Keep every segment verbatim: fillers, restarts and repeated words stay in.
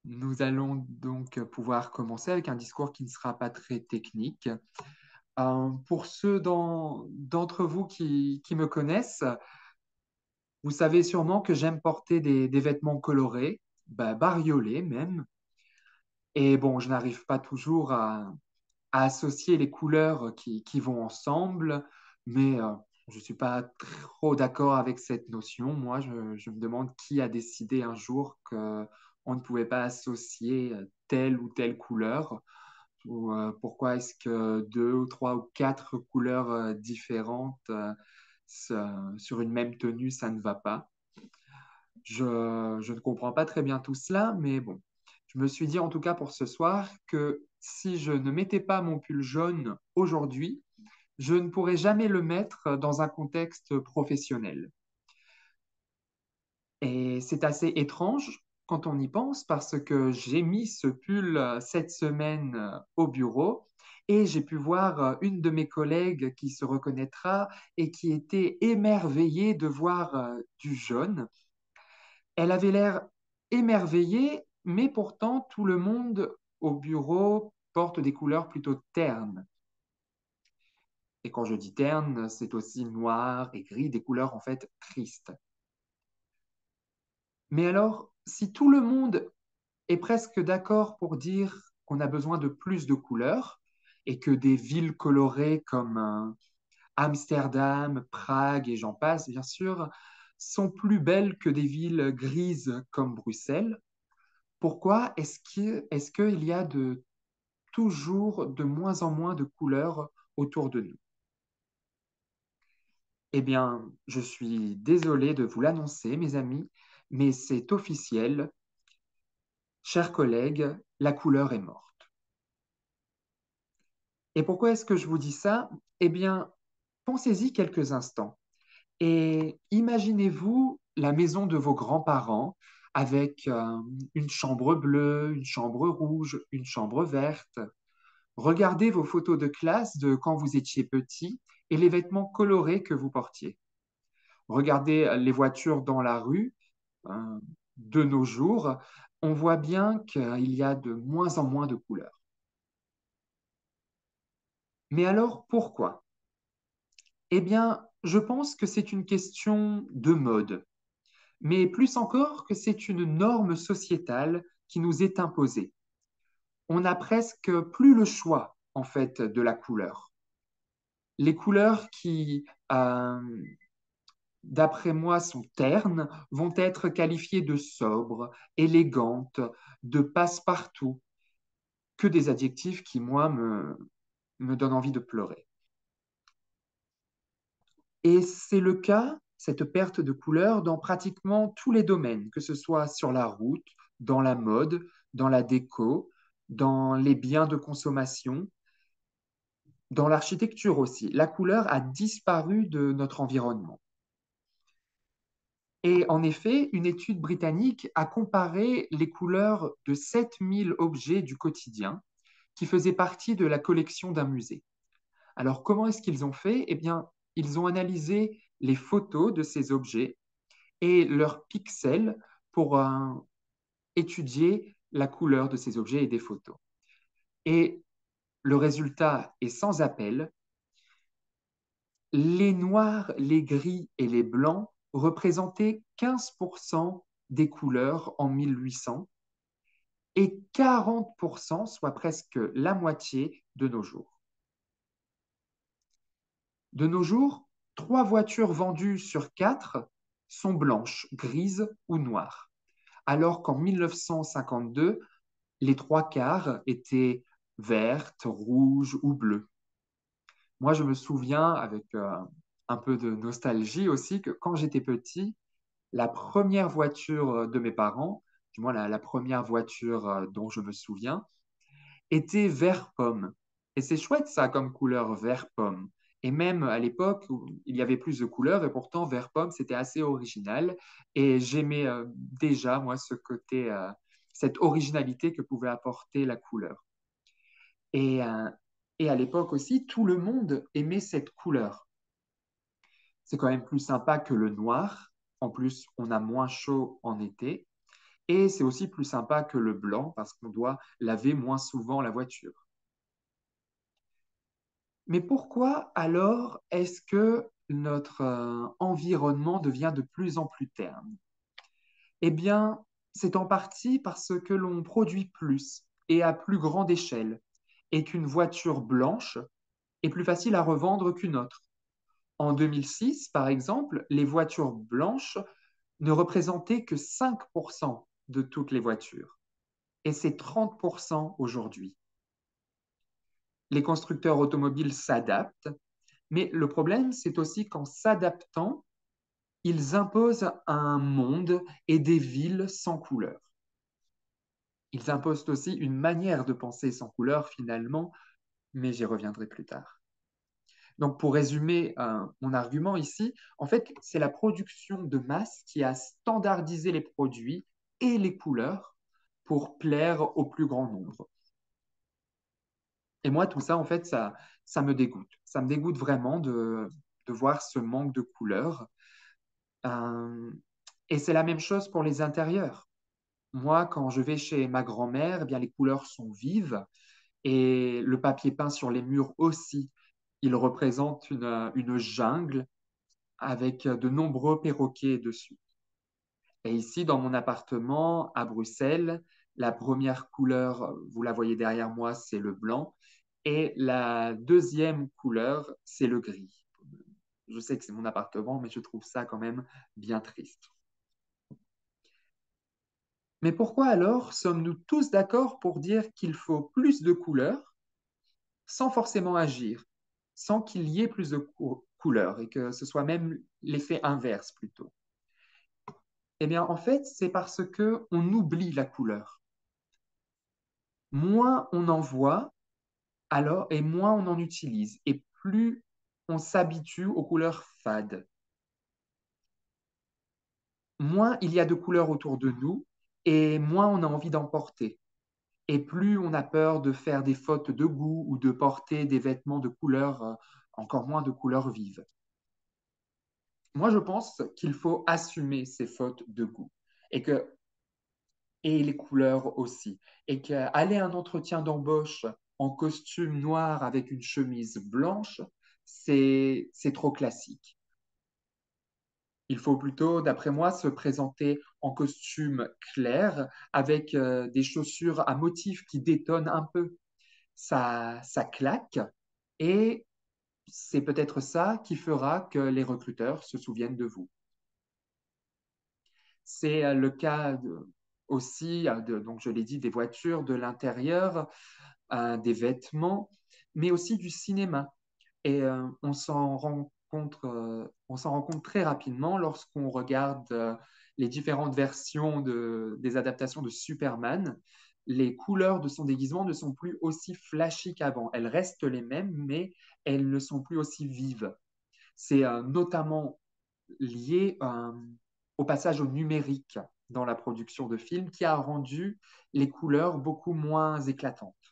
Nous allons donc pouvoir commencer avec un discours qui ne sera pas très technique. Euh, pour ceux d'en- d'entre vous qui, qui me connaissent, vous savez sûrement que j'aime porter des, des vêtements colorés, bah, bariolés même. Et bon, je n'arrive pas toujours à, à associer les couleurs qui, qui vont ensemble, mais euh, je ne suis pas trop d'accord avec cette notion. Moi, je, je me demande qui a décidé un jour qu'on ne pouvait pas associer telle ou telle couleur, ou euh, pourquoi est-ce que deux ou trois ou quatre couleurs euh, différentes euh, se- sur une même tenue, ça ne va pas. Je, je ne comprends pas très bien tout cela, mais bon, je me suis dit en tout cas pour ce soir que si je ne mettais pas mon pull jaune aujourd'hui, je ne pourrais jamais le mettre dans un contexte professionnel. Et c'est assez étrange quand on y pense parce que j'ai mis ce pull euh, cette semaine euh, au bureau et j'ai pu voir euh, une de mes collègues qui se reconnaîtra et qui était émerveillée de voir euh, du jaune. Elle avait l'air émerveillée, mais pourtant tout le monde au bureau porte des couleurs plutôt ternes. Et quand je dis terne, c'est aussi noir et gris, des couleurs en fait tristes. Mais alors, si tout le monde est presque d'accord pour dire qu'on a besoin de plus de couleurs et que des villes colorées comme euh, Amsterdam, Prague et j'en passe, bien sûr, sont plus belles que des villes grises comme Bruxelles, pourquoi est-ce qu'il est-ce qu'il y a de, toujours de moins en moins de couleurs autour de nous? Eh bien, je suis désolé de vous l'annoncer, mes amis, mais c'est officiel. Chers collègues, la couleur est morte. Et pourquoi est-ce que je vous dis ça? Eh bien, pensez-y quelques instants et imaginez-vous la maison de vos grands-parents avec euh, une chambre bleue, une chambre rouge, une chambre verte. Regardez vos photos de classe de quand vous étiez petit et les vêtements colorés que vous portiez. Regardez les voitures dans la rue euh, de nos jours. On voit bien qu'il y a de moins en moins de couleurs. Mais alors, pourquoi? Eh bien, je pense que c'est une question de mode, mais plus encore que c'est une norme sociétale qui nous est imposée. On n'a presque plus le choix, en fait, de la couleur. Les couleurs qui, euh, d'après moi, sont ternes, vont être qualifiées de sobres, élégantes, de passe-partout, que des adjectifs qui, moi, me, me donnent envie de pleurer. Et c'est le cas, cette perte de couleur, dans pratiquement tous les domaines, que ce soit sur la route, dans la mode, dans la déco, dans les biens de consommation, dans l'architecture aussi. La couleur a disparu de notre environnement. Et en effet, une étude britannique a comparé les couleurs de sept mille objets du quotidien qui faisaient partie de la collection d'un musée. Alors, comment est-ce qu'ils ont fait? Eh bien, ils ont analysé les photos de ces objets et leurs pixels pour euh, étudier la couleur de ces objets et des photos. Et le résultat est sans appel. Les noirs, les gris et les blancs représentaient quinze pour cent des couleurs en mille huit cents et quarante pour cent, soit presque la moitié de nos jours. De nos jours, trois voitures vendues sur quatre sont blanches, grises ou noires, alors qu'en mille neuf cent cinquante-deux, les trois quarts étaient vertes, rouges ou bleues. Moi, je me souviens avec euh, un peu de nostalgie aussi que quand j'étais petit, la première voiture de mes parents, du moins la, la première voiture euh, dont je me souviens, était vert pomme. Et c'est chouette ça comme couleur vert pomme. Et même à l'époque où il y avait plus de couleurs, et pourtant vert pomme, c'était assez original. Et j'aimais euh, déjà, moi, ce côté, euh, cette originalité que pouvait apporter la couleur. Et, euh, et à l'époque aussi, tout le monde aimait cette couleur. C'est quand même plus sympa que le noir. En plus, on a moins chaud en été. Et c'est aussi plus sympa que le blanc parce qu'on doit laver moins souvent la voiture. Mais pourquoi alors est-ce que notre euh, environnement devient de plus en plus terne? Eh bien, c'est en partie parce que l'on produit plus et à plus grande échelle, et qu'une voiture blanche est plus facile à revendre qu'une autre. En deux mille six, par exemple, les voitures blanches ne représentaient que cinq pour cent de toutes les voitures, et c'est trente pour cent aujourd'hui. Les constructeurs automobiles s'adaptent, mais le problème, c'est aussi qu'en s'adaptant, ils imposent un monde et des villes sans couleur. Ils imposent aussi une manière de penser sans couleur finalement, mais j'y reviendrai plus tard. Donc pour résumer euh, mon argument ici, en fait, c'est la production de masse qui a standardisé les produits et les couleurs pour plaire au plus grand nombre. Et moi, tout ça, en fait, ça, ça me dégoûte. Ça me dégoûte vraiment de, de voir ce manque de couleurs. Euh, et c'est la même chose pour les intérieurs. Moi, quand je vais chez ma grand-mère, eh bien, les couleurs sont vives et le papier peint sur les murs aussi. Il représente une, une jungle avec de nombreux perroquets dessus. Et ici, dans mon appartement à Bruxelles, la première couleur, vous la voyez derrière moi, c'est le blanc. Et la deuxième couleur, c'est le gris. Je sais que c'est mon appartement, mais je trouve ça quand même bien triste. Mais pourquoi alors sommes-nous tous d'accord pour dire qu'il faut plus de couleurs sans forcément agir, sans qu'il y ait plus de cou couleurs et que ce soit même l'effet inverse plutôt? Eh bien, en fait, c'est parce que on oublie la couleur. Moins on en voit, alors, et moins on en utilise, et plus on s'habitue aux couleurs fades. Moins il y a de couleurs autour de nous, et moins on a envie d'en porter. Et plus on a peur de faire des fautes de goût ou de porter des vêtements de couleurs, euh, encore moins de couleurs vives. Moi, je pense qu'il faut assumer ces fautes de goût et que et les couleurs aussi. Et qu'aller à un entretien d'embauche en costume noir avec une chemise blanche, c'est c'est trop classique. Il faut plutôt, d'après moi, se présenter en costume clair avec euh, des chaussures à motifs qui détonnent un peu. Ça, ça claque et c'est peut-être ça qui fera que les recruteurs se souviennent de vous. C'est euh, le cas de- aussi, euh, de, donc je l'ai dit, des voitures, de l'intérieur, euh, des vêtements, mais aussi du cinéma. Et euh, on s'en rend compte, euh, on s'en rend compte très rapidement lorsqu'on regarde euh, les différentes versions de, des adaptations de Superman. Les couleurs de son déguisement ne sont plus aussi flashy qu'avant. Elles restent les mêmes, mais elles ne sont plus aussi vives. C'est euh, notamment lié euh, au passage au numérique dans la production de films qui a rendu les couleurs beaucoup moins éclatantes.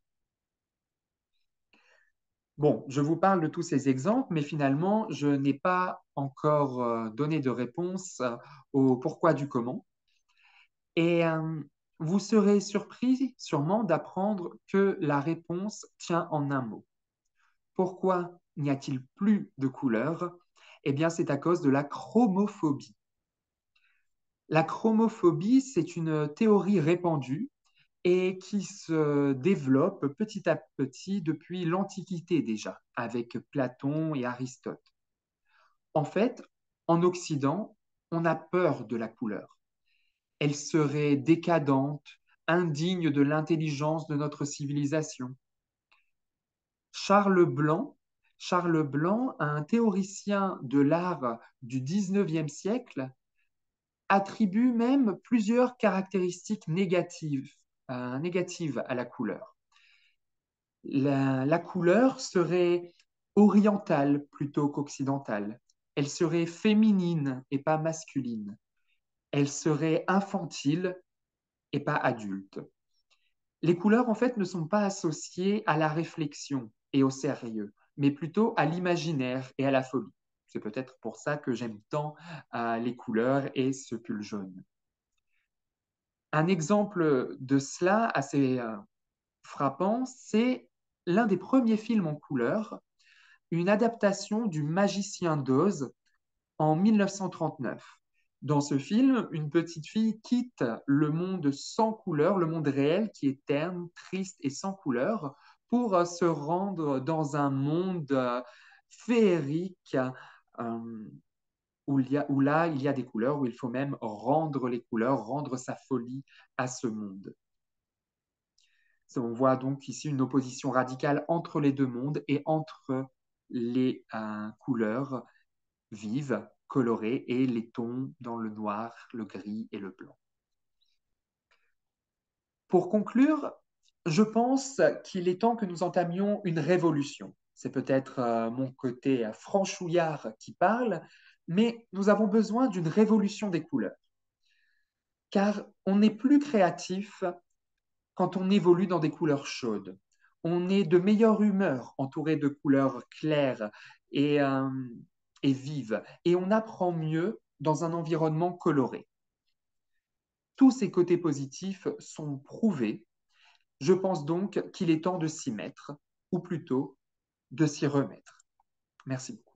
Bon, je vous parle de tous ces exemples, mais finalement, je n'ai pas encore euh, donné de réponse euh, au pourquoi du comment. Et euh, vous serez surpris sûrement d'apprendre que la réponse tient en un mot. Pourquoi n'y a-t-il plus de couleurs? Eh bien, c'est à cause de la chromophobie. La chromophobie, c'est une théorie répandue et qui se développe petit à petit depuis l'Antiquité déjà, avec Platon et Aristote. En fait, en Occident, on a peur de la couleur. Elle serait décadente, indigne de l'intelligence de notre civilisation. Charles Blanc, Charles Blanc, un théoricien de l'art du dix-neuvième siècle, attribue même plusieurs caractéristiques négatives, euh, négatives à la couleur. La, la couleur serait orientale plutôt qu'occidentale. Elle serait féminine et pas masculine. Elle serait infantile et pas adulte. Les couleurs, en fait, ne sont pas associées à la réflexion et au sérieux, mais plutôt à l'imaginaire et à la folie. C'est peut-être pour ça que j'aime tant euh, les couleurs et ce pull jaune. Un exemple de cela assez euh, frappant, c'est l'un des premiers films en couleur, une adaptation du Magicien d'Oz en mille neuf cent trente-neuf. Dans ce film, une petite fille quitte le monde sans couleur, le monde réel qui est terne, triste et sans couleur, pour euh, se rendre dans un monde euh, féerique euh, où, il y a- où là, il y a des couleurs, où il faut même rendre les couleurs, rendre sa folie à ce monde. On voit donc ici une opposition radicale entre les deux mondes et entre les euh, couleurs vives, colorées, et les tons dans le noir, le gris et le blanc. Pour conclure, je pense qu'il est temps que nous entamions une révolution. C'est peut-être euh, mon côté euh, franchouillard qui parle, mais nous avons besoin d'une révolution des couleurs, car on n'est plus créatif quand on évolue dans des couleurs chaudes. On est de meilleure humeur entouré de couleurs claires et, euh, et vives, et on apprend mieux dans un environnement coloré. Tous ces côtés positifs sont prouvés. Je pense donc qu'il est temps de s'y mettre, ou plutôt de s'y remettre. Merci beaucoup.